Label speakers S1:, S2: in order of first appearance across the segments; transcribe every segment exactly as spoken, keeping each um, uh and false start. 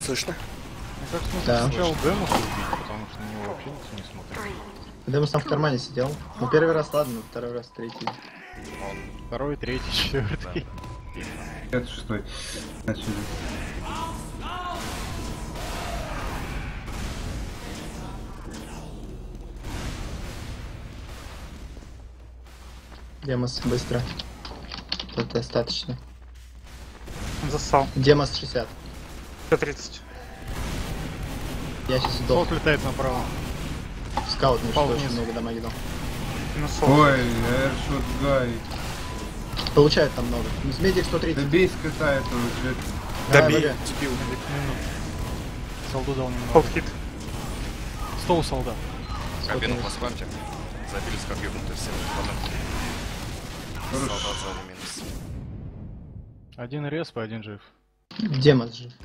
S1: Слышно?
S2: Ну как смысл
S3: Да.
S2: сначала Демуса убить, потому что на него вообще никто не смотрит.
S3: Демус там в кармане сидел. Ну первый раз ладно, второй раз, третий.
S2: Он второй, третий, четвертый.
S4: Это шестой. Начали.
S3: Демос быстро. Это достаточно.
S5: Он зассал.
S3: Демос шестьдесят.
S5: сто тридцать.
S3: Я сейчас сдох.
S2: Солт летает направо.
S3: Скаут мне
S2: Пал
S3: что очень
S2: вниз.
S3: много дамаги дал.
S5: Минус сорок.
S4: Ой, Airshot Guy.
S3: Получает там много. Ну, с медик сто тридцать.
S4: Добей скота этого же.
S3: Давай,
S1: Добей.
S3: Валя.
S1: Сбил.
S2: Солду дал немного.
S5: Холдхит.
S2: Стол солдат.
S1: Кабину поспамьте. Забили с как ёбнутый всем.
S4: Хорош.
S1: Солдат сзади минус.
S2: Один респ, один жив.
S3: Демос же.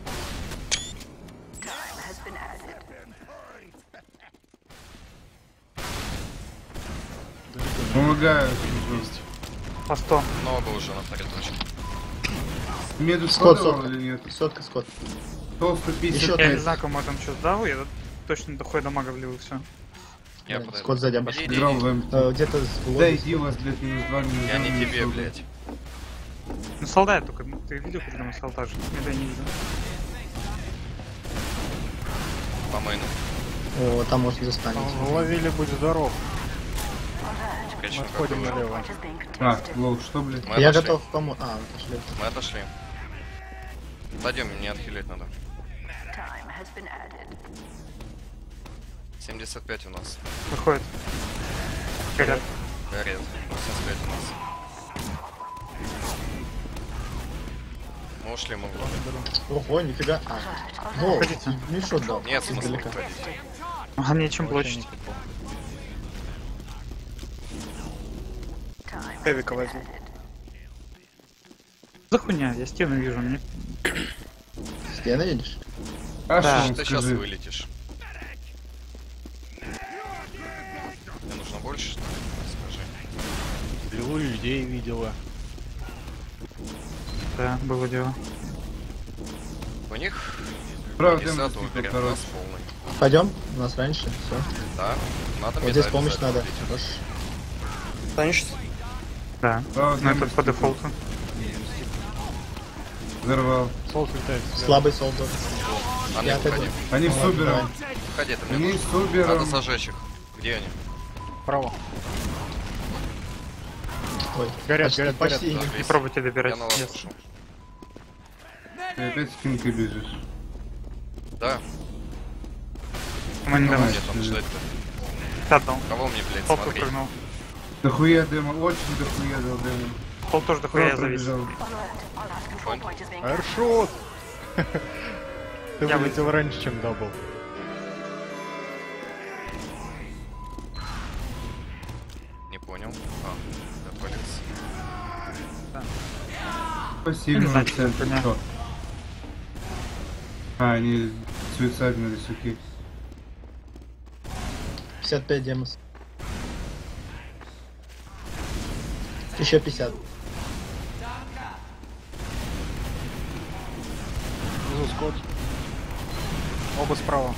S4: Помогаю.
S5: По сто.
S1: Много уже на второй точке.
S4: Меду
S3: Скот,
S4: складывал
S3: сотка.
S4: или нет?
S3: Сотка, скот.
S4: сто сто пятьдесят
S3: Еще
S5: Я не
S4: пять.
S5: знаю, кому я там что сдал, я точно дохуя дамага влил и все.
S1: Я
S3: Да,
S1: подойду.
S3: скот сзади обошел.
S1: Иди,
S4: Играл
S1: иди.
S4: в МТ.
S3: Э, Где-то с
S4: Да
S3: глобус.
S4: иди у вас, блядь, минус два, минус
S1: Я
S4: два,
S1: не
S4: минус
S1: тебе,
S4: два.
S1: блядь.
S5: Ну солдат только, ну, ты видел, когда мы солдат же? Нет, я не видел.
S1: По мейну.
S3: О, там можно застанить.
S2: Там ловили, будь здоров.
S1: Скачем,
S2: Мы
S1: как
S2: отходим
S1: вы.
S2: налево.
S4: А, лоу, что, блядь?
S1: Мы
S3: Я
S1: отошли.
S3: готов помочь. А, отошли.
S1: Мы отошли. Пойдем, не отхилить надо. семьдесят пять у нас.
S5: Выходит. Горят.
S1: Горит. восемьдесят пять у нас. Мы ушли, мы в лобби.
S3: Ого, нифига. А. Во, мешок дал.
S1: Нет смысла
S3: Издалека.
S1: выходить.
S5: Ага, нечем
S2: Вообще
S5: блочить.
S2: не прикол.
S1: Эвика возьму.
S5: За хуйня, я стену вижу, мне.
S3: Стены видишь?
S4: А
S5: Да.
S4: что он
S1: Ты сейчас
S4: скажи?
S1: вылетишь. Мне нужно больше, что ли? Скажи.
S2: Стрелу людей видела.
S5: Да, было дело.
S1: У них
S4: Правда,
S1: десятого
S4: Демон
S1: вперед
S4: короче.
S1: нас полный.
S3: Пойдем? У нас раньше. Все.
S1: Да, надо
S3: Вот здесь
S1: медаль
S3: помощь
S1: обязательно
S3: надо.
S1: убить.
S3: Хорош.
S1: Станешь?
S5: Да.
S4: Правда,
S5: Но
S4: Демон
S5: это по дефолту.
S4: Взорвал.
S2: Солт летает. слева.
S3: Слабый солдат.
S1: А
S3: Я
S1: не выходи.
S3: отойду.
S4: Они с
S3: Ладно,
S4: Убером.
S1: Выходи, это мне
S4: Они
S1: нужно.
S4: с
S1: Надо
S4: Убером.
S1: зажечь их. Где они?
S2: Право.
S3: Ой,
S2: Горят,
S3: почти,
S2: горят,
S3: почти.
S1: горят.
S5: Не пробуйте добирать.
S1: Я на вас
S5: Нет.
S1: ушел.
S4: Ты опять спинкой бежишь.
S1: Да,
S5: Мы не
S4: Ну,
S5: дамаг.
S1: мне там ждать-то.
S5: Пят дал.
S1: Кого мне, блядь,
S5: Холд
S1: смотреть?
S5: прыгнул.
S4: Дохуя Демон, очень дохуя дал Демон.
S5: Холд тоже дохуя завис.
S4: пробежал.
S2: Аэршот! Ты
S5: Я
S2: вылетел раньше, чем дабл.
S1: Не понял. А, отвалился.
S4: Спасибо,
S5: Не знаю,
S4: на
S5: что это
S4: центр.
S5: хуйня.
S4: Что? А, они суицидные суки.
S3: пятьдесят пять демос. Еще пятьдесят.
S2: Внизу скот. Оба справа.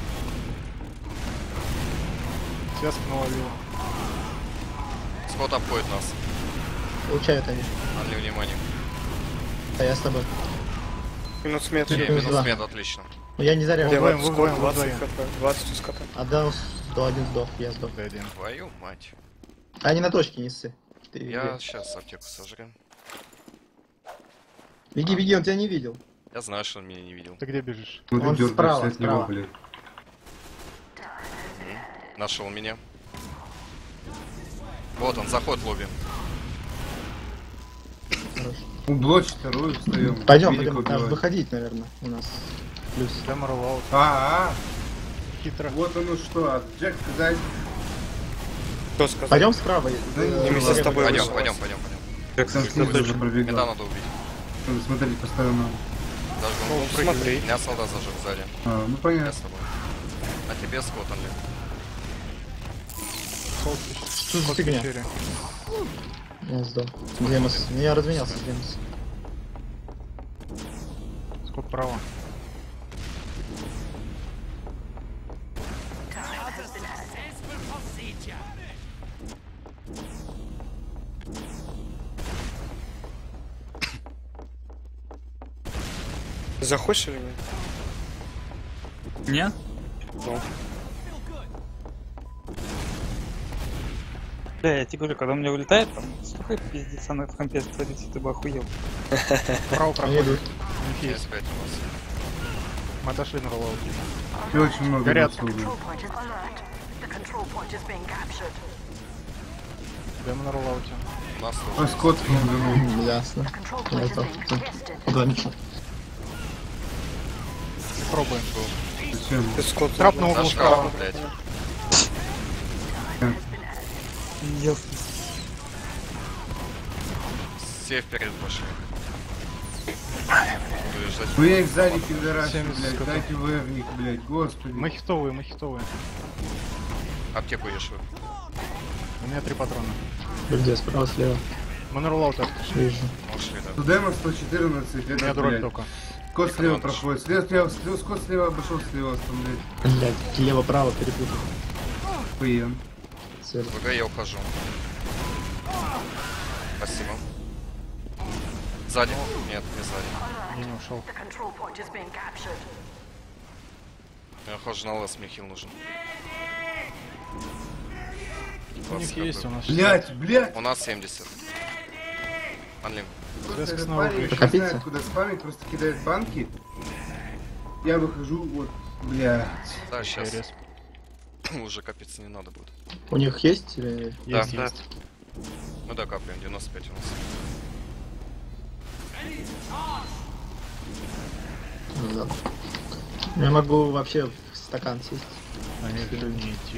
S2: Связку наловил.
S1: Скот обходит нас.
S3: Получают они.
S1: Анли, внимание.
S3: А я с тобой.
S6: Минус мед.
S1: Окей,
S3: Минус
S1: минус
S3: два.
S1: мед, отлично.
S3: Ну я не заряжен.
S2: Вдвоем,
S6: Скот
S2: вдвоем,
S6: двадцать
S2: вдвоем.
S6: хп. двадцать у скота.
S3: Отдал сто один сдох, я сдох.
S2: Ты один.
S1: Твою мать.
S3: А они на точке не ссы. Ты
S1: Я
S3: где?
S1: сейчас аптеку сожрем.
S3: Беги, беги, он тебя не видел.
S1: Я знаю, что он меня не видел.
S2: Ты где бежишь?
S4: Ну ты
S3: Он
S4: дергаешься
S3: справа,
S4: от него,
S3: справа.
S4: блядь.
S1: Нашел меня. Вот он, заход в лобби.
S3: Хорош.
S4: Ублочь вторую встаем.
S3: Пойдем,
S4: Велика
S3: пойдем. Надо
S4: убивать.
S3: выходить, наверное, у нас. Плюс.
S2: Деморвал.
S4: А,
S2: Хитро.
S4: а, вот оно что, а Джек сказать.
S6: Кто сказал?
S3: Пойдем справа.
S4: Да
S3: э,
S4: не,
S6: вместе с
S3: левый.
S6: тобой.
S1: Пойдем,
S6: вышел.
S1: пойдем, пойдем, пойдем.
S4: Там снизу уже
S1: Меда
S4: пробегал.
S1: надо убить.
S4: Надо смотреть по сторонам.
S1: Зажгу.
S6: Ну, смотри.
S1: Меня солдат зажег сзади.
S4: А, ну
S1: Я
S4: понятно.
S1: с тобой. А тебе скот, Анли.
S2: Солт
S3: Что за
S2: в
S3: фигня?
S2: пещере.
S3: Я сдох. Демос. Ну, я разменялся с Демос.
S2: Скот право.
S6: Захочешь или нет?
S5: Нет?
S6: Ну.
S5: Бля, я тебе говорю, когда у меня улетает, там столько пиздеца на в компе творится, ты бы охуел.
S2: Право
S3: Они идут.
S2: проходит. У них есть.
S1: Есть пять у нас.
S2: Мы отошли на роллаут.
S4: И очень много
S2: Горят.
S4: бойцов, блин.
S2: Демо на роллауте.
S1: У нас
S4: А
S1: тоже.
S4: Скотт финганул.
S3: М, Ясно. Я это... Два мяча.
S2: Пробуем.
S4: Зачем?
S6: Ты Скотт.
S2: Трап на углу
S1: Наш
S2: справа.
S1: капа, блядь.
S5: Ясно.
S1: Все вперед пошли. Буду ждать.
S4: Ну я их сзади пидорасы,
S2: семьдесят
S4: блядь.
S2: скотов.
S4: Дайте вэвник, блядь. Господи.
S2: Мы хитовые, мы хитовые.
S1: Аптеку ешь вы.
S2: У меня три патрона.
S3: Где? Справа, слева.
S2: Мы на роллауте отошли.
S3: Вижу.
S1: Ушли, да.
S4: Судема сто четырнадцать,
S2: У меня
S4: это,
S2: дробь
S4: блядь.
S2: только.
S4: Скотт слева
S1: Экономишь.
S4: проходит. Слева, слева, слева, Скотт слева обошел слева, там, блядь.
S3: Блять, лево-право перепутал.
S4: Хуен.
S3: Сверху.
S1: ВГ я ухожу. Спасибо. Сзади? Нет, не сзади.
S2: Я не ушел.
S1: Я ухожу на лес, мне хил нужен.
S2: У них
S1: двадцать
S2: есть, у
S1: хп.
S2: нас
S4: Блядь, блядь.
S1: У нас семьдесят. Анлим.
S4: Просто
S2: Связка
S4: этот
S2: снова
S4: парень
S2: включена.
S4: не
S3: Копится?
S4: знает, куда спамить, просто кидает банки. Я выхожу, вот, блядь.
S1: Да, сейчас.
S2: Рез.
S1: Уже копиться не надо будет.
S3: У них есть или...
S2: Есть,
S1: Да.
S2: есть.
S1: Мы докапливаем, девяносто пять у нас.
S3: Ну, да. Я могу вообще в стакан сесть.
S2: Они не идти.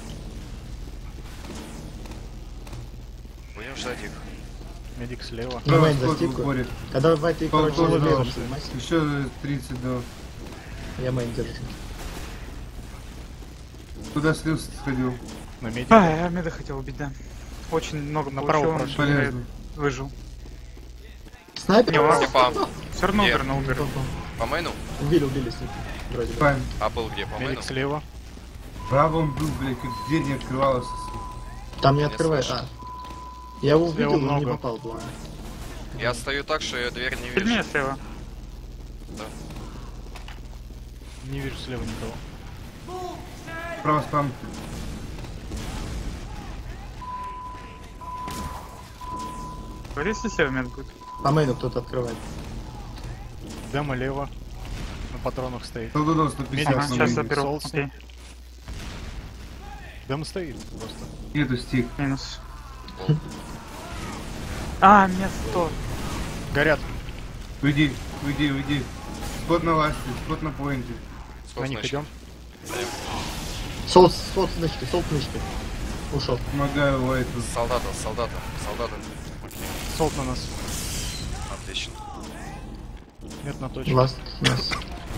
S1: Будем ждать их.
S2: Медик слева.
S3: Ну,
S4: Право
S3: мейн
S4: Скотт
S3: застикаю.
S4: выходит.
S3: Когда в этой,
S4: Пол-
S3: короче,
S4: пол-
S3: левым
S4: пол-
S3: занимайся,
S4: Еще тридцать, да.
S3: я мейн держу.
S4: Куда слился сходил?
S2: На медик.
S5: А, я меда хотел убить, да. Очень много
S2: Направо
S5: получил,
S2: прошли.
S5: он
S4: Полезно.
S5: выжил.
S3: Снайпер?
S5: Не, у вас
S1: Степа,
S5: все равно
S1: Нет.
S5: убер на убер.
S1: по мейну?
S3: Убили, убили снайпер. Вроде бы.
S4: Пам.
S1: А был где? По мейну?
S2: Медик слева.
S4: Право он был, блядь, как дверь не открывалась.
S3: Там не
S1: Не
S3: открывает.
S1: слышу.
S3: А. Я его
S2: Слева
S3: увидел, но не
S2: много.
S3: попал в план.
S1: Я стою так, что я дверь не
S5: Перед меня
S1: вижу.
S5: слева.
S2: Не вижу слева никого.
S4: Право спам.
S5: Говори, если слева мед будет.
S3: По мейну кто-то открывает.
S2: Демо лево. На патронах стоит.
S4: Кто додал сто
S2: Медик,
S5: Ага,
S4: пятьдесят на
S5: сейчас
S4: мейне.
S5: заберу.
S2: Солнце.
S5: Окей,
S2: Демо стоит просто.
S4: Нету стик.
S5: минус. А, место.
S2: Горят.
S4: Уйди, уйди, уйди. Скот на ласте, скот на поинте.
S2: На
S1: Сколько
S2: них
S1: значит?
S2: идем.
S3: Солт, солт с нычкой, солт с нычкой. Ушел.
S4: Помогаю Уайту.
S1: Солдата, солдата, солдата. Окей,
S2: Солт на нас.
S1: отлично.
S2: Нет на точке.
S3: Ласт нас.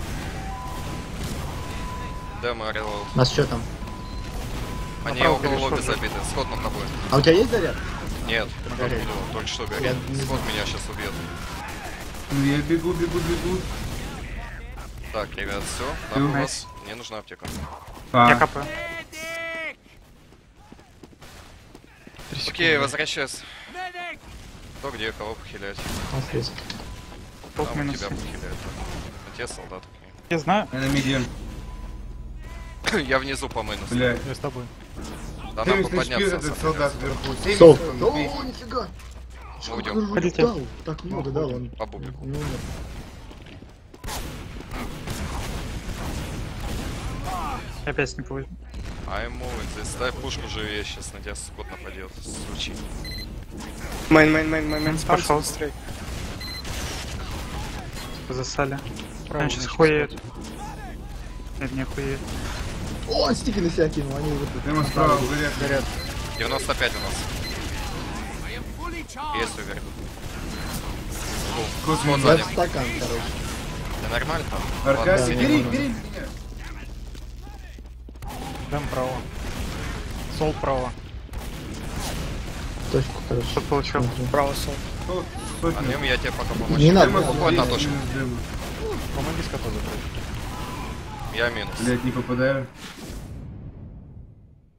S1: Демо, релоуд.
S3: Нас что там?
S1: Они
S2: Направо
S1: около
S2: перешел
S1: лобби
S2: же.
S1: забиты. Скот над тобой.
S3: А у тебя есть заряд?
S1: Нет,
S2: Горит.
S1: видел, только что
S3: Я
S1: горит.
S3: не
S1: Скот
S3: знаю.
S1: меня сейчас убьет.
S4: Ну я бегу, бегу, бегу.
S1: Так, ребят, все.
S4: Всё.
S1: Нам у вас. Мне нужна аптека.
S4: А,
S5: Я капаю.
S2: Три
S1: Окей,
S2: секунды.
S1: возвращайся. Кто где, кого похилять?
S3: А, здесь.
S5: Топ
S1: Там у
S5: минус.
S1: тебя похиляют. А те солдат,
S5: Я знаю.
S4: я на медиа.
S1: окей. Я внизу по мейну.
S4: Блядь.
S2: Я с тобой.
S1: Да нам бы
S4: семьдесят эйч пи
S1: подняться.
S4: этот солдат
S1: подняться.
S4: вверху. семьдесят
S3: Солт.
S4: он убей.
S3: О, нифига!
S1: Мы уйдем.
S3: Как
S5: Ходите.
S3: дал? Так много дал он.
S1: По бублику.
S3: Не умер.
S5: Я опять не повезу.
S1: I'm moving. Здесь дай пушку живее, сейчас на тебя скот нападет. Сучи.
S6: Майн, майн, майн, майн, майн.
S5: Пошел.
S6: Пошел. Быстрей.
S5: Засали.
S2: Право
S5: Они сейчас
S2: значит,
S5: хуеют.
S2: скот.
S5: Нет, не хуеют.
S3: О, он стики на себя кинул, они вот тут.
S4: Прямо справа горят.
S2: Горят.
S1: девяносто пять у нас. Есть уверен.
S4: Скот
S1: Вот
S3: Я
S1: сзади.
S3: в стакан, короче.
S1: Ты нормально там?
S4: Аркадий,
S3: Да,
S4: бери,
S3: не
S4: бери меня.
S2: Демо право. Солт право.
S3: Точку, короче.
S5: Что получил?
S3: Смотрю.
S6: Право сон.
S4: Сот-
S1: А
S4: Сотню.
S1: нем я тебе пока помочь.
S3: Не надо.
S4: Демо
S1: Уходь
S4: убей,
S1: на точку.
S4: минус демо.
S2: Помоги скоту закрыть.
S1: Я минус.
S4: Блять, не попадаю.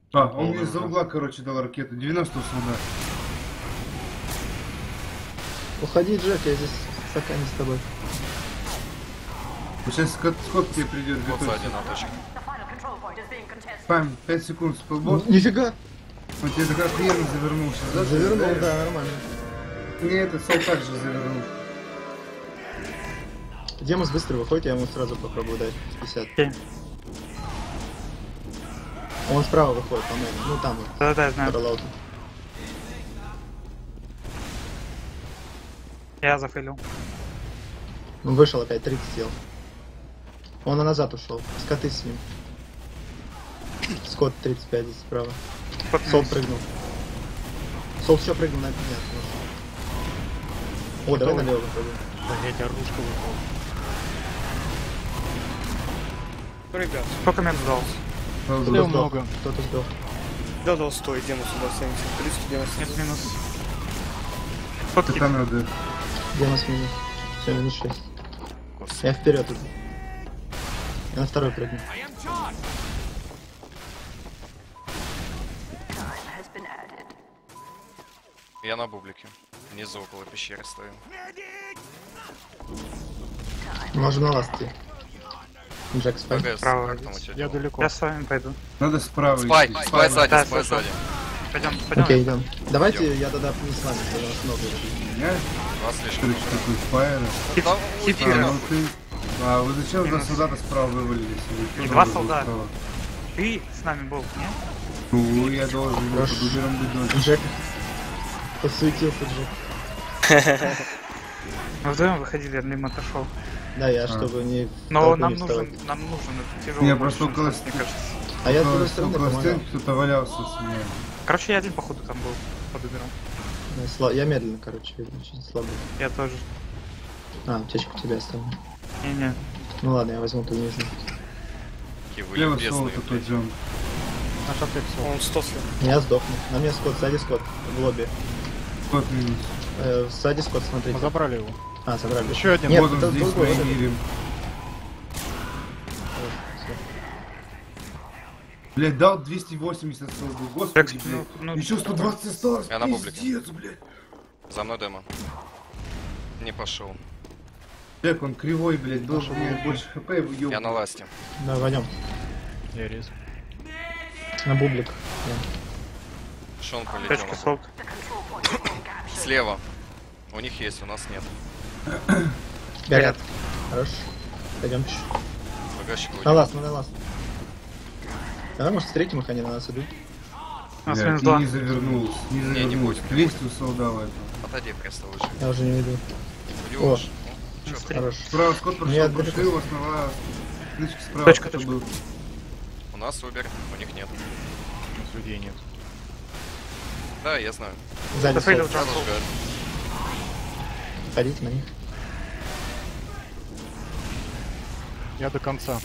S4: А, он мне из-за угла, короче, дал ракету. девяносто солдат.
S3: Уходи, Джек, я здесь в стакане с тобой.
S4: Вот сейчас скот, скот к тебе придет.
S1: Вот
S4: готовься.
S1: сзади на точке.
S4: Пам, пять секунд спылбок.
S3: Нифига!
S4: Он тебе так охуенно завернул сейчас, да?
S3: Завернул, да, нормально.
S4: Не, этот сол также завернул.
S3: Демос быстро выходит, я ему сразу попробую дать пятьдесят.
S5: Окей.
S3: Он справа выходит, по-моему. Ну там вот,
S5: Да-да-да, я знаю.
S3: параллелки.
S5: Я зафейлил.
S3: Он вышел опять, тридцать сделал. Он на назад ушел. Скоты с ним. Скот тридцать пять здесь справа.
S5: Вот
S3: Сол
S5: минус.
S3: прыгнул. Сол еще прыгнул на нет. О, давай
S2: Готовы?
S3: налево попробуем.
S2: Блять, оружка выпала.
S6: Ребят,
S5: Сколько минут сдал?
S3: Кто-то
S2: Слева
S3: сдох.
S2: много.
S3: Кто-то сдох.
S6: да, дал сто, идем сюда, семьдесят, триста, девяносто.
S5: Нет, минус. Сколько
S4: Это надо.
S3: Демос минус. Все, минус шесть.
S1: Господи.
S3: Я вперед иду. Я на второй прыгну.
S1: Я на бублике. Внизу около пещеры стою.
S3: Можем на ласт идти. Джек, спай.
S1: ПГС,
S5: Право
S1: как там у
S5: видите.
S1: тебя
S2: Я
S1: дела?
S2: далеко.
S5: Я с вами пойду.
S4: Надо справа
S1: Спай,
S4: идти.
S1: спай сзади,
S5: Да,
S1: спай
S5: слышал.
S1: сзади.
S5: Пойдем, пойдем.
S3: Окей, идем. Давайте я тогда не с вами, потому что много.
S4: Меня?
S1: Два
S4: Что
S1: слишком.
S4: ли, такой фаер?
S5: Хип-
S1: Да,
S5: хип-
S1: уйди,
S4: А,
S1: да.
S4: ну ты... А, вы зачем два
S5: Минус.
S4: солдата справа вывалились? Вы
S5: Не
S4: что
S5: два
S4: должен
S5: солдата.
S4: справа?
S5: Ты с нами был, нет?
S4: Ну, я должен был
S3: Хорошо.
S4: под убером быть дольше.
S3: Джек. Подсуетился Джек.
S5: Мы вдвоем выходили, я мимо отошел.
S3: Да, я,
S4: А.
S3: чтобы не... в
S5: Но
S3: толпу
S5: нам
S3: не вставать.
S5: нужен, нам нужен этот тяжелый.
S4: Я просто около
S5: мне кажется.
S3: А я с
S4: Около-
S3: другой стороны
S4: около
S3: помогал.
S4: стенки кто-то валялся с меня.
S5: Короче, я один походу там был под убером.
S3: Я сла- Я медленно, короче, очень слабый.
S5: Я тоже.
S3: А, аптечку тебе оставлю.
S5: Не-не.
S3: Ну ладно, я возьму ту нижнюю.
S1: Какие вы
S4: Лево
S1: любезные,
S4: соло такой
S1: блядь.
S4: джон.
S2: Наш аптек сол.
S6: Он сто слил.
S3: Я сдохну. На мне скот, сзади скот, в лобби.
S4: Кот минус.
S3: Э, сзади скот,
S2: Мы
S3: смотрите.
S2: забрали его.
S3: А, забрали.
S2: Еще один.
S3: Нет,
S4: Вот он
S3: это
S4: здесь
S3: другой,
S4: на
S3: это-
S4: мире.
S3: Всё.
S4: Блять, дал двести восемьдесят солдат. Господи,
S5: Так,
S4: блядь.
S5: ну, ну,
S4: Еще сто двадцать осталось.
S1: Я на бублике.
S4: Пиздец, блядь.
S1: За мной демо. Не пошел.
S4: Джек, он кривой, блядь, должен иметь больше хп, его ёб.
S1: Я на ласте.
S3: Да, пойдем.
S2: Я рез.
S3: На бублик.
S1: Шон полетел.
S5: Точка
S1: на
S5: солд.
S1: Слева. У них есть, у нас нет.
S3: Да. Горят. Хорош. Пойдем чуть.
S1: Багажчик
S3: На
S1: уйдет.
S3: ласт, ну на ласт. Давай, может, встретим их, они на нас идут.
S5: У нас
S4: Блядь,
S5: минус
S4: и
S5: два.
S4: не завернулся, не
S1: не
S4: завернулся.
S1: будем.
S4: двести у солдата это.
S1: Отойди, просто лучше.
S3: Я уже не иду.
S1: Уйдешь. Ну, чё ты?
S5: Быстрее.
S3: Хорош.
S4: Справа скот прошел,
S3: Нет,
S4: прошли,
S3: далеко.
S4: у вас нова. Нычка справа
S5: Точка,
S4: кто-то
S5: точка.
S4: был.
S1: У нас Убер, у них нет.
S2: У нас людей нет.
S1: Да, я знаю.
S3: Сзади
S5: Зафейлил
S3: скот.
S1: Сразу
S5: Джон.
S1: же говорю.
S3: Ходите на них.
S2: Я до конца.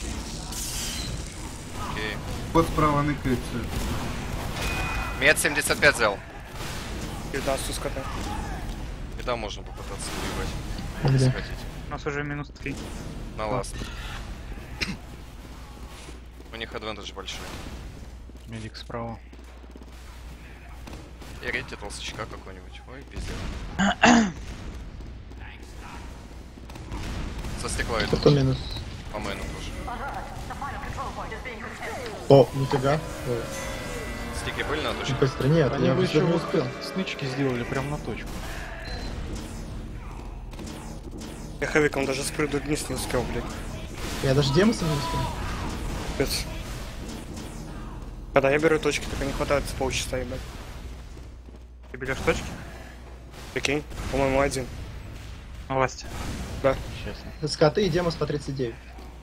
S1: Окей.
S4: Кот справа ныкается.
S1: Мед семьдесят пять взял.
S6: девятнадцать у скота.
S1: И там можно попытаться выебать.
S3: Где?
S1: Схватить.
S5: У нас уже минус три.
S1: На ласт. У них адвантаж большой.
S2: Медик справа.
S1: И рейте толстячка какой-нибудь. Ой, пиздец. Со стекла идут.
S3: Кто минус?
S1: По мэну тоже.
S3: О, нифига. Ой,
S1: Стики были на точке?
S3: быстро. Нет,
S2: Они
S3: я
S2: бы
S3: быстро
S2: еще
S3: не
S2: вот
S3: успел.
S2: снычки сделали прям на точку.
S6: Я хэвиком даже спрыгнуть вниз не успел, блядь.
S3: Я даже демоса не успел.
S6: Пец. Когда я беру точки, только не хватает с полчаса, ебать.
S5: Ты берешь точки?
S6: Прикинь, по-моему, один.
S5: На власти.
S2: Честно.
S3: Скоты и демос по тридцать девять.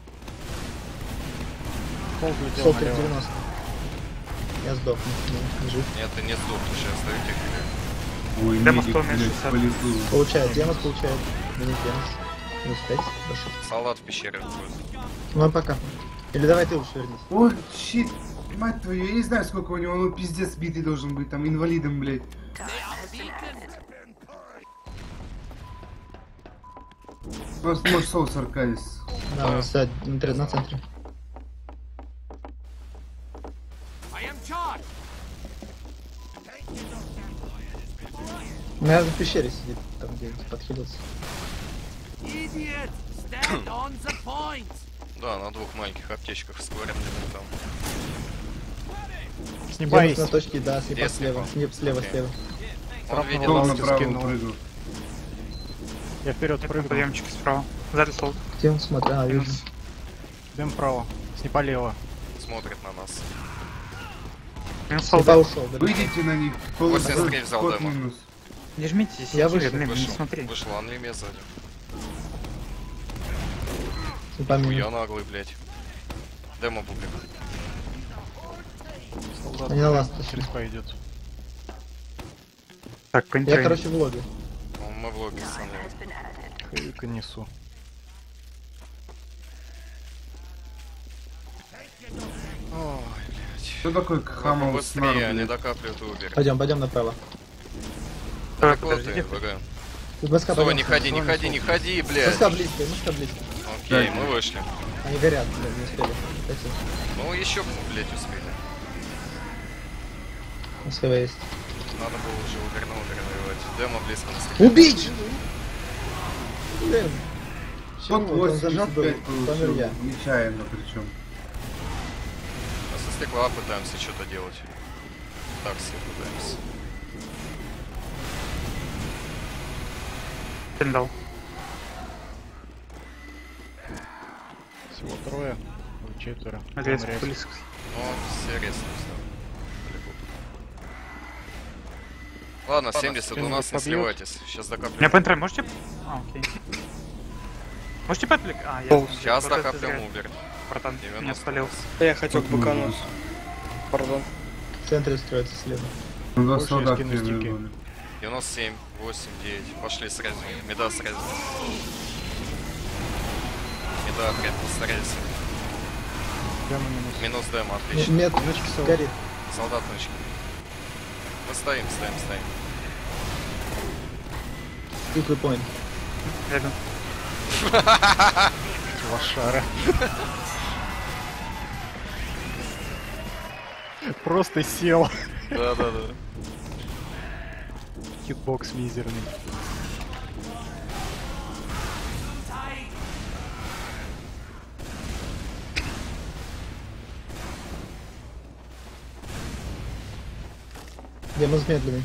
S2: Пол летел
S3: Сол
S2: налево.
S3: девяносто. Я сдохну. Не, жив.
S1: Нет, ты не сдохнешь, я остаю тебе.
S4: Ой,
S5: Прямо
S4: медик,
S5: сто минус
S4: блядь,
S5: шестьдесят.
S3: Ну,
S4: полетел.
S3: Получает, демос получает. Минус демос. Минус пять. Хорошо.
S1: Солдат в пещере будет.
S3: Ну, пока. Или давай ты лучше вернись.
S4: Ой, щит. Мать твою, я не знаю, сколько у него, он пиздец битый должен быть, там, инвалидом, блядь. Может, может, соус Аркадис.
S3: Да, он сзади, на, тре- на центре. Ну, я в пещере сидит, там где-нибудь подхилился.
S1: Да, на двух маленьких аптечках с говоренным там.
S2: Снеба
S3: Демос
S2: есть.
S3: на точке, да, слева,
S1: Где
S3: слева,
S1: слева?
S3: слева, слева,
S1: Окей.
S3: слева.
S1: Он
S2: Правда,
S1: видел.
S4: Кто
S2: Ласки
S4: направо
S2: скинул.
S4: прыгал?
S2: Я вперед
S5: Я
S2: прыгну.
S5: подъемчики справа. Сзади солд.
S3: Где он смотрит? А, вижу.
S5: Минус.
S2: Дем вправо. Снипа лево.
S1: Смотрит на нас.
S5: Минус
S3: Слепа
S5: солдат.
S3: ушел, да.
S4: Выйдите на них. Пол-
S1: Вот я стрель взял
S4: код
S1: демо.
S4: минус.
S5: Не жмитесь,
S3: Я
S5: сидите,
S3: вышел,
S5: блин, не
S1: Вышел.
S5: смотри.
S1: Вышел, он не сзади.
S3: Слепа
S1: Хуя
S3: минус.
S1: наглый, блядь. Демо бублик.
S2: Солдат.
S3: Они на ласт.
S2: Респа идет.
S5: Так,
S3: Я,
S5: контейнер.
S3: короче, в лобби.
S1: Ну, мы в лобби сами.
S2: Хэвика несу.
S1: Ой, блядь.
S4: Что такое
S1: Хамал
S4: хамал
S1: быстрее, они докапливают и уберут.
S3: Пойдем, пойдем направо.
S5: Давай,
S1: Далеко ты,
S5: подожди.
S1: ВГ.
S3: Тут МСК,
S1: Стой,
S3: пойдем.
S1: не ходи, не ходи, не ходи, блядь.
S3: МСК близко, МСК близко.
S1: Окей, мы вышли.
S3: Они горят, блядь, не успели. Кстати,
S1: Ну, еще, блядь, успели.
S3: МСК есть.
S1: Надо было уже уверенно воевать. Демо близко на стыке.
S3: Убить! Блин. Чего?
S4: Вот
S3: Он зажат
S4: восемьдесят
S3: был,
S4: пять
S3: помер
S4: получил.
S3: я.
S4: Нечаянно причем.
S1: А со стекла пытаемся что-то делать. Так все пытаемся.
S5: Пиндал.
S2: Всего трое. Вы четверо.
S5: Резко,
S2: Там рез.
S5: близко.
S1: Ну, все резко все. Далеко. Ладно, семьдесят у
S2: Кто-нибудь
S1: нас, не
S2: побьет?
S1: сливайтесь. Сейчас
S5: Меня
S1: докапливаем.
S5: по интрам можете? А, окей. Можете подвлек? А, я...
S1: Сейчас
S5: вот это
S1: докапливаем
S5: зря.
S1: убер.
S5: Братан, меня
S1: девяносто.
S5: спалил.
S6: Я хотел к быкануть. Пардон.
S3: В центре строится слева.
S4: Ну, два
S2: Больше
S4: солдата
S2: я скину стики.
S4: перевернули.
S1: девяносто семь, восемь, девять. Пошли сразу. Меда сразу. Меда опять постарайся.
S2: Дем минус.
S1: Минус демо, отлично.
S3: Мед
S2: Ночки солдат.
S3: горит.
S1: Солдат ночки. Мы стоим, стоим, стоим.
S3: Weekly point.
S5: Я иду.
S2: Лошара. Просто сел.
S1: Да, да, да.
S2: Хитбокс мизерный.
S3: Демос медленный.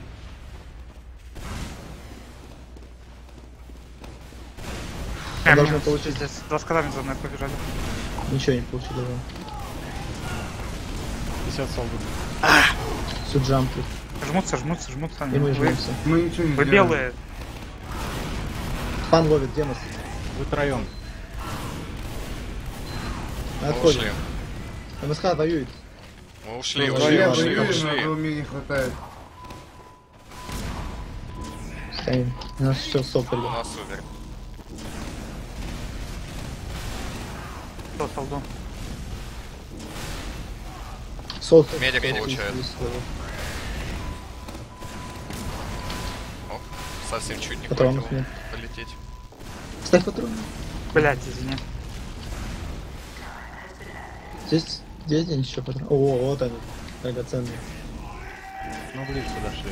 S5: Э,
S3: должны
S5: минус,
S3: получить.
S5: пиздец. Два скадами за мной побежали.
S3: Ничего не получили. Да.
S2: пятьдесят солдат.
S3: Суджампы.
S5: Жмутся, жмутся, жмутся.
S3: И мы
S5: Вы,
S3: жмемся.
S4: Мы ничего не
S5: вы
S4: сделали.
S5: белые.
S3: Фан ловит Демос.
S2: Вы троем.
S3: Мы
S1: Мы
S3: отходим.
S1: ушли.
S3: МСК воюет.
S1: Мы ушли,
S3: Ну,
S1: ушли,
S3: я
S1: ушли,
S4: воюю, но
S1: ушли.
S4: этого мне не хватает.
S3: Стоим. У нас все
S1: У
S3: сопли.
S1: нас убер.
S5: Кто солду?
S3: Солд.
S1: Медик
S3: Солд
S1: получает.
S3: из- из своего.
S1: О, совсем чуть не
S3: Патронов
S1: хватило
S3: нет.
S1: полететь.
S3: Ставь патроны.
S5: Блять, извини.
S3: Здесь, здесь еще патроны. О, вот они. Драгоценные.
S2: Ну, ближе подошли.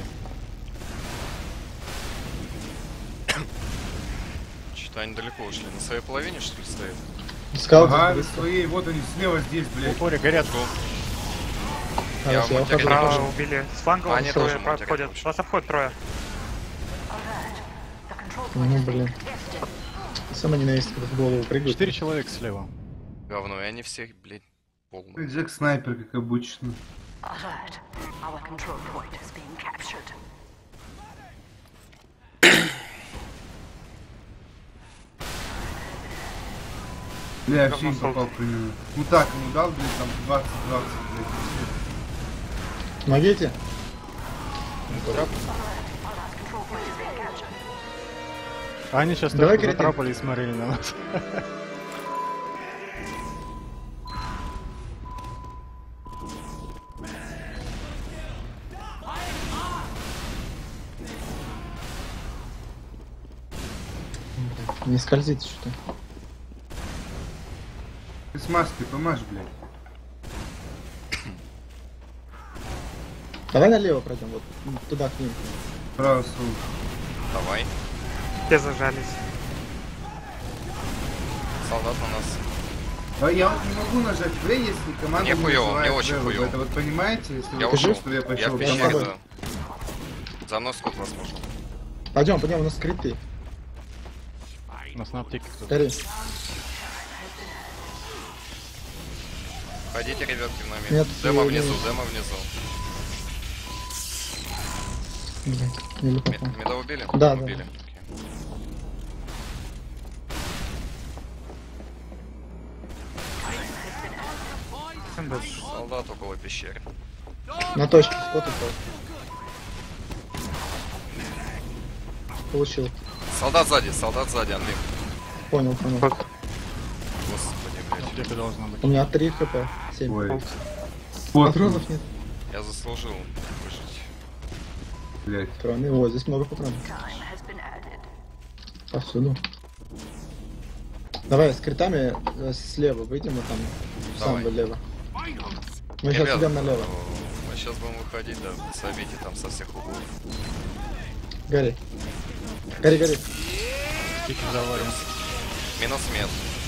S1: Что-то они далеко ушли. На своей половине, что ли, стоят?
S3: Скаут.
S4: Ага, на своей, вот они слева здесь,
S2: В
S4: блядь.
S2: упоре горят.
S3: А,
S1: Я
S3: все, я
S1: в
S3: ухожу.
S1: материале.
S5: Право убили. С фланга
S1: Они
S5: трое
S1: тоже материал
S5: подходят.
S1: получили.
S5: Вас обходит трое.
S3: Ну, блин. Сама ненависть, когда в голову прыгают.
S2: Четыре человека слева.
S1: Говно, и они все, блядь, полные.
S4: Джек снайпер, как обычно.
S7: Alert. Our control point is being captured.
S4: Бля, я
S5: Говно
S4: вообще не попал
S5: солд.
S4: примерно. Ну так, ему дал, блядь, там двадцать двадцать, блядь.
S3: Помогите.
S2: А они сейчас
S3: Давай,
S2: только
S3: кретин.
S2: затрапали и смотрели на нас.
S3: Не скользите что-то.
S4: Ты с маской помажь, блядь.
S3: Давай налево пройдем, вот м, туда к ним.
S4: Право, сука.
S1: Давай.
S5: Все зажались.
S1: Солдат на нас.
S4: А я вот не могу нажать В, если команда
S1: Мне
S4: не
S1: хуёво,
S4: называет
S1: мне очень
S4: V. Вы
S1: хуёво.
S4: это вот понимаете? Если
S1: Я
S4: вы
S1: ушел.
S4: хотите, чтобы я
S1: Я
S4: пошел.
S1: в
S3: Я
S1: пещере,
S3: с
S1: да. За мной скот, возможно.
S3: Пойдем, пойдем, у нас скрыты.
S2: У нас на аптеке кто-то.
S3: Гори.
S1: Ходите, ребятки, в нами.
S3: Нет,
S1: Демо
S3: я-
S1: внизу,
S3: я-
S1: демо внизу.
S3: Блядь, еле попал.
S1: Ме- Меда убили?
S3: Да, да.
S1: Убили.
S5: Чем дальше?
S1: Солдат около пещеры.
S3: На точке, скот упал. Получил.
S1: Солдат сзади, солдат сзади, Андрей.
S3: Понял, понял.
S5: Вот.
S1: Господи, блядь.
S2: Аптека должна быть.
S3: У меня три хп. семь.
S4: Ой.
S5: Болт.
S4: Вот,
S3: Патронов нет.
S1: Я заслужил выжить.
S4: блядь.
S3: Патроны. О, здесь много патронов.
S7: Time has been added.
S3: Повсюду. Давай с критами э, слева выйдем, и там
S1: Давай.
S3: сам влево. Мы сейчас
S1: Ребят,
S3: идем налево.
S1: Мы сейчас будем выходить, да. Собейте там со всех углов.
S3: Гори. Гори, гори.
S2: Тики заварим.
S1: Минус мед.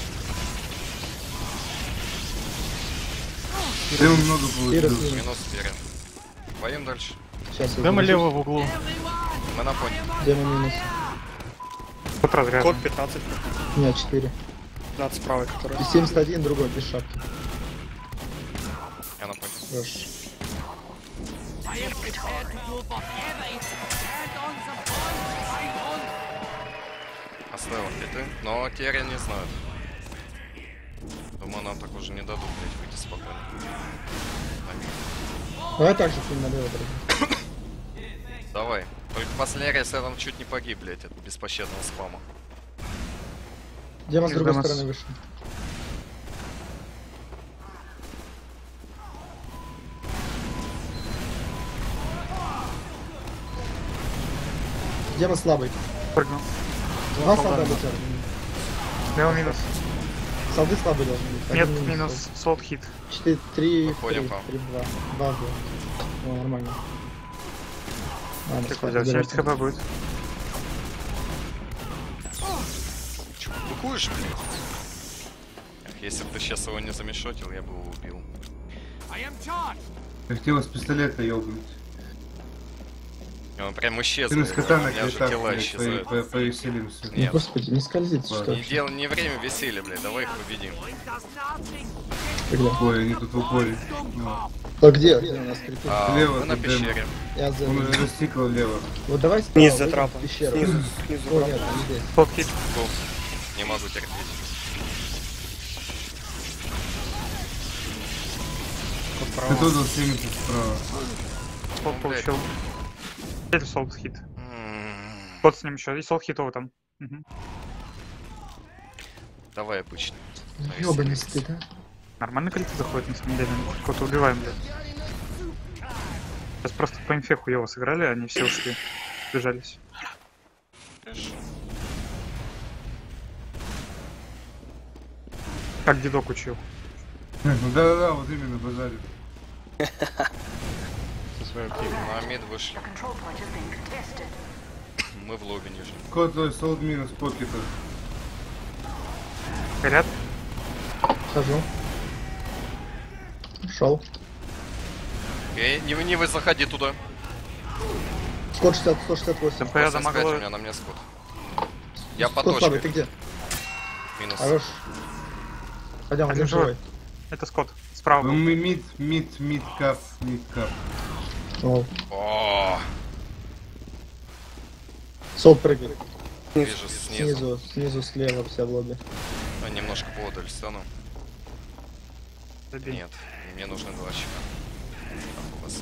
S4: Ты много
S3: Ирос
S4: получил.
S3: минус.
S1: Минус вперед. Воюем дальше.
S3: Сейчас я
S2: Демо
S3: загружусь.
S2: лево в углу.
S1: Мы на поне.
S3: Демо минус.
S5: Вот разряд.
S6: Код пятнадцать,
S3: Нет, четыре.
S6: пятнадцать правый, который.
S3: И семьдесят один другой, без шапки.
S1: Я на поне.
S3: Хорош.
S1: Оставил хиты, но теперь не знают. Думаю, нам так уже не дадут, блять, выйти спокойно. Аминь.
S3: Давай так же кинь налево, дорогой.
S1: Давай. Только последний раз я там чуть не погиб, блять, от беспощадного спама.
S3: Демо с другой
S5: Демос.
S3: стороны вышел. Демо слабый.
S5: Прыгнул.
S3: Два солдата летят.
S5: Лево минус.
S3: Солды слабые должны быть.
S5: Нет,
S3: Один
S5: минус. Солд хит.
S3: четыре, три,
S1: Выходим,
S3: три,
S1: пам.
S3: три, два. Два, два. О, нормально. Ладно,
S5: Так
S3: спать,
S5: взял. семьдесят
S3: забирайте.
S5: хп будет.
S1: Чё, быкуешь, блядь? Эх, если бы ты сейчас его не замешотил, я бы его убил.
S4: Я хотел с пистолета ёбнуть.
S1: И он прям исчез,
S4: Ты на
S1: блядь,
S4: скота
S1: у
S4: на
S1: меня же
S4: критах,
S1: тела
S4: блядь,
S1: исчезают.
S4: по- по- повеселимся.
S3: Ну,
S1: Нет.
S3: господи, не скользит, что
S1: Не,
S3: ли?
S1: дел, не время веселья, блядь, давай их победим.
S3: Когда?
S4: Ой, они тут в упоре. Ну,
S3: А где? Где у нас крипы?
S1: А,
S4: Слева
S1: мы на
S4: тут демо.
S1: пещере.
S3: Я за...
S4: Он уже застиклал влево.
S3: Вот давай справа
S6: Низ за
S3: выйдем в
S6: трапом.
S3: пещеру.
S6: Снизу, снизу
S3: О,
S6: трап.
S3: нет, они здесь.
S5: Солд хит.
S1: Фу, не могу терпеть.
S6: Код
S4: Ты
S6: право.
S4: тут семьдесят справа.
S5: Солд
S1: Ну, блядь.
S5: получил. Это солд хит.
S1: М,
S5: Вот с ним еще. И солд хитовый там. Мгм.
S1: Давай обычный.
S3: Ёбанистый, да?
S5: Нормально криты заходят на самом деле. Мы кого-то убиваем, блядь. Сейчас просто по инфе хуёво сыграли, они все ушли. Бежались.
S1: Хорошо.
S5: Как дедок учил.
S4: Ну да-да-да, вот именно базарит.
S2: Со своей аптекой.
S1: На мид вышли.
S7: The control point is being contested.
S1: Мы в лобби ниже.
S4: Код твой солд минус покета.
S5: Горят?
S3: Хожу. Шел.
S1: Эй, не, вы- не вы заходи туда.
S3: Скот шестьдесят, сто шестьдесят восемь.
S5: ТП
S1: восемьдесят пять у
S5: замогло.
S1: меня на мне скот. Я по
S3: Скот слабый, ты
S1: точке.
S3: где?
S1: Минус.
S3: Хорош. Пойдем,
S5: Один
S3: один живой.
S5: живой. Это Скотт. Справа был.
S4: Ми- Мид, мид, мид, кап, мид, кап.
S3: О,
S1: О,
S3: Сол прыгает.
S1: вижу снизу.
S3: Снизу, снизу, слева, вся в лобби.
S1: А, немножко поодаль стану.
S5: Забей.
S1: Нет, мне нужны два щека. Как у вас?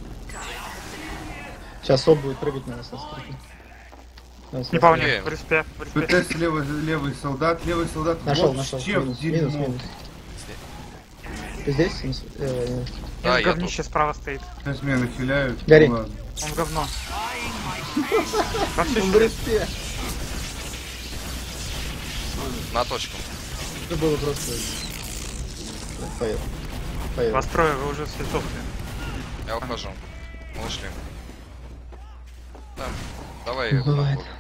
S3: Сейчас Сол будет прыгать на нас на скрипе. Нас-
S5: Не помню.
S1: Эй.
S5: В респе. В респе.
S4: ПТС левый, левый солдат, левый солдат.
S3: Нашел,
S4: вот
S3: нашел.
S4: чем
S3: Минус,
S4: дерьмо.
S3: минус, минус. Ты здесь? Минус? Э, нет.
S1: Да,
S5: Минус
S1: я
S5: говнище справа стоит.
S4: Сейчас меня нахиляют.
S3: Гори.
S4: Ну ладно.
S5: Он говно. Вообще
S3: Он в
S5: щит.
S3: респе.
S1: На точку.
S3: Это было просто... Файл. Файл.
S5: Вас трое, вы уже все сдохли.
S1: Я ухожу. Мы ушли. Да. Давай его
S3: Бывает.
S1: нахуй.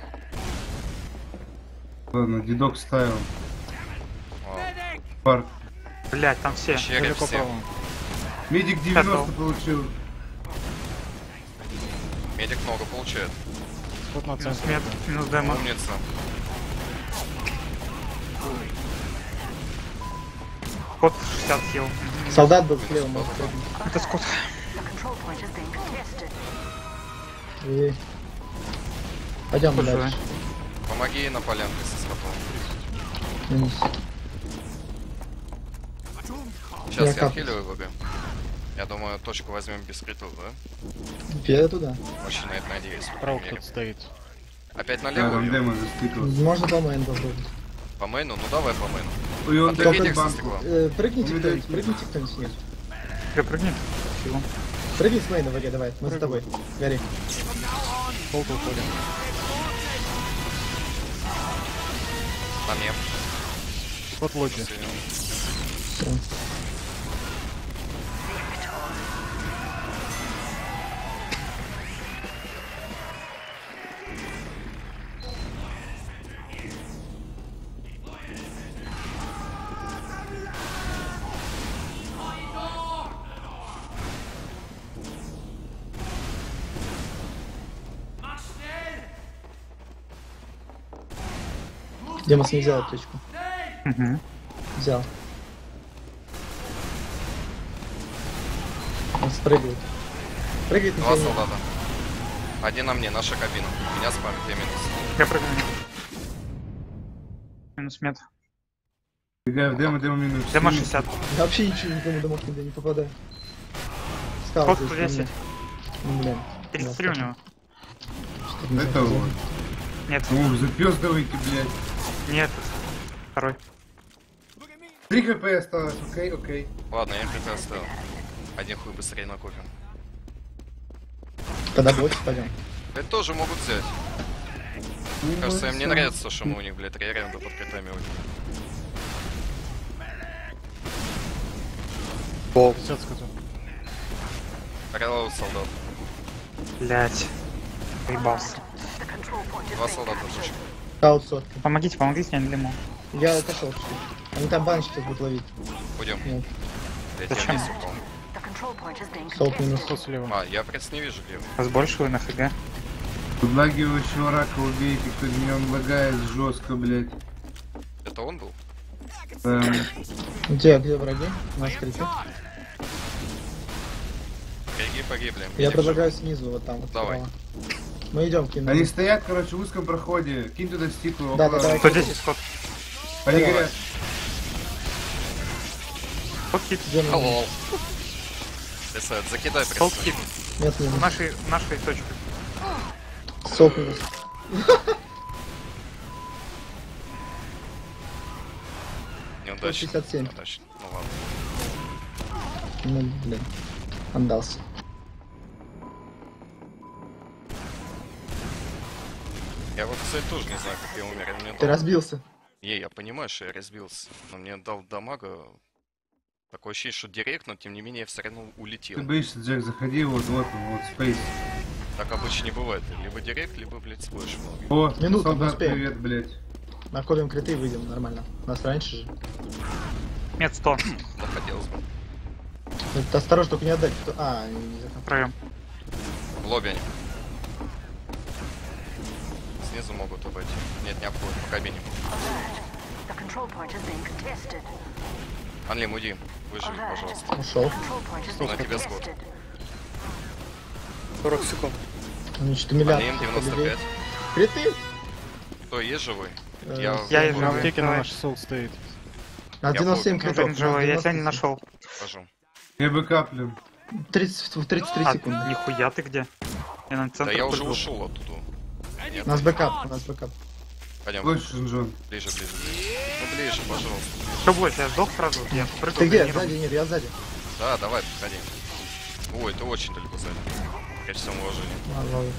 S4: Ладно, дедок ставил.
S1: О,
S4: Парк.
S5: Блять, там все.
S1: череп
S2: Далеко
S1: все.
S2: право.
S4: Медик девяносто получил.
S1: Медик много получает.
S2: Скот на
S5: Минус
S2: центр.
S5: мед, минус демо.
S1: Умница.
S5: Кот шестьдесят съел.
S3: Солдат был слева, может быть.
S5: Это скот.
S7: The control point is being contested.
S3: И... Пойдем
S5: Кот
S3: дальше.
S1: Помоги на полянке со скотом.
S3: Минус.
S1: Сейчас я
S3: кап-
S1: хилю ВГ. Я думаю, точку возьмем без критов, да?
S3: Я туда.
S1: Очень на это надеюсь. по
S2: Справа
S1: крайней мере.
S2: кто-то стоит.
S1: Опять на
S4: Да, там
S1: левую?
S4: демо застыкался.
S3: Можно по мейн попробовать.
S1: По мейну? Ну давай по мейну.
S4: Ой, он
S1: А ты
S4: дает
S1: медик со
S4: банку.
S1: стекла?
S3: Э, прыгните
S4: Ну,
S3: кто-нибудь,
S4: дайте.
S3: прыгните кто-нибудь снизу.
S5: Я прыгни. Чего?
S3: Прыгни с мейна, ВГ, давай, мы за тобой. Гори.
S2: Полка уходит.
S1: На мне.
S2: Скот лоджи.
S3: Всё. Демос не взял аптечку.
S5: Угу.
S3: Взял. Он спрыгивает. Прыгает на
S1: Два
S3: тебя.
S1: солдата. Один на мне, наша кабина. Меня спамит, я минус.
S5: Я прыгну. Минус мед.
S4: Бегаю в демо, демо минус.
S5: Демо шестьдесят.
S3: Я вообще ничего никому домов нигде не попадаю. Скал
S5: Кот
S3: здесь
S5: сто
S3: на
S5: десять.
S3: мне. Ну, блин.
S5: тридцать три у него.
S3: Что-то не
S4: Это
S3: знаю,
S4: вот.
S5: Нет,
S4: О, запёздывайте, блядь.
S5: нет. Второй.
S4: три хп осталось, окей, окей.
S1: Ладно, я крит оставил. Один хуй быстрее накопим.
S3: Тогда больше пойдем.
S1: Это тоже могут взять.
S4: Ну,
S1: Кажется, им не
S4: всё.
S1: нравится, что мы у них, блядь, три раунда под критами уйдем.
S2: пятьдесят скотов.
S1: Релоуд солдат.
S5: Блять. Поебался.
S7: The control point is
S1: Два
S7: being
S1: солдата
S7: captured.
S1: точно.
S3: Аут сотка.
S5: Помогите, помогите, я не лиму.
S3: Я отошел чуть-чуть. Они там банч сейчас будут ловить.
S1: Пойдем.
S3: Нет.
S1: Блядь, я
S5: Зачем?
S1: вниз упал.
S7: The control point is being
S3: Солд минус.
S7: contested.
S2: Скот слева.
S1: А, я пресс не вижу, где вы.
S5: Разбольшиваю на ХГ.
S4: Подлагивающего рака убейте, кто меня он лагает жестко, блядь.
S1: Это он был?
S4: Эм,
S3: Где, где враги? У нас крики.
S1: Криги погибли.
S3: Я
S1: Медик
S3: предлагаю снизу, вот там, вот
S1: Давай.
S3: справа. Мы идем к ним.
S4: Они стоят, короче, в узком проходе. Кинь туда стикло.
S3: Да,
S4: около.
S3: да, давай.
S5: сто десять скот.
S4: Они
S3: Давай.
S4: говорят,
S5: Скот хит.
S3: Где
S1: жив.
S3: мы?
S1: Алло. Рисует, закидай
S5: Скот
S1: пресс.
S5: хит.
S3: Нет, минус.
S5: В нашей, в нашей точке.
S3: Солд минус.
S1: Неудачно.
S3: шестьдесят семь.
S1: Неудачно. Ну ладно.
S3: Ну, блин. Отдался.
S1: Я вот, кстати, тоже не знаю, как я умер. Он мне
S3: Ты
S1: дал...
S3: разбился.
S1: Не, я понимаю, что я разбился. Но мне дал дамага. Такое ощущение, что директ, но тем не менее я все равно улетел.
S4: ты боишься, Джек, заходи, вот, вот, он, вот, спейс.
S1: Так обычно не бывает. Либо директ, либо, блядь, сплэш много.
S4: О,
S3: Минуту, мы
S4: солдат,
S3: успеем.
S4: привет, блядь.
S3: Накопим криты и выйдем нормально. У нас раньше же.
S5: Мед сто.
S1: Да, хотелось бы.
S3: Это осторожно, только не отдать. кто- А, не, не закопал.
S5: Втроем.
S1: В лобби они. Снизу могут обойти. Нет, не обходят, по кабине.
S7: Alert. The control point is being contested.
S1: Анлим, уйди. Выживи,
S7: Alert.
S1: пожалуйста.
S3: Ушел.
S7: Control point is
S1: Что
S7: being
S1: на тебя скот?
S7: contested.
S6: сорок секунд.
S3: Ну, что-то миллиард.
S1: Анлим, девяносто
S3: людей.
S1: пять.
S3: Криты!
S1: Кто, есть живой?
S3: Э,
S1: Я...
S5: Я и
S1: в-
S2: На
S5: живой.
S2: аптеке на
S5: Давай.
S2: наш солд стоит.
S3: На девяносто семь
S1: Я
S5: Я
S3: критов.
S5: не живой, я тебя не
S3: девяносто семь.
S5: нашел.
S1: Хожу.
S4: Я бэкаплю.
S3: тридцать, в тридцать три
S5: А,
S3: секунды.
S5: нихуя ты где? Я на
S1: Да
S5: центр
S1: я уже
S5: прыгнул.
S1: ушел оттуда. Нет,
S3: У нас бэкап, у нас бэкап.
S1: пойдем.
S4: Больше, Жон.
S1: Ближе, ближе, ближе. Ну ближе, пожалуйста.
S5: Что будет? Я сдох сразу? Я прыгал.
S3: Ты где?
S5: за ним.
S3: Сзади? Нет, я сзади.
S1: Да, давай, подходи. Ой, ты очень далеко сзади. При всем уважении.
S3: Ладно, ладно.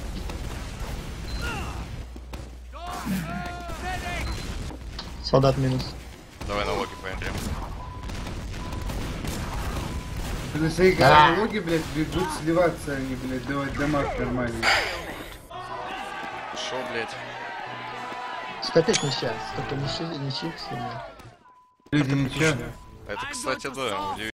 S3: Солдат минус.
S1: Давай на логи поиграем.
S4: На своей каталоге, блядь, бегут сливаться они, блядь, давать дамаг нормальный.
S1: Шо, блядь?
S3: сто пять ничья, только ничьи, ничьи сильно.
S4: Люди ничего.
S1: Это, кстати, да, удивительно.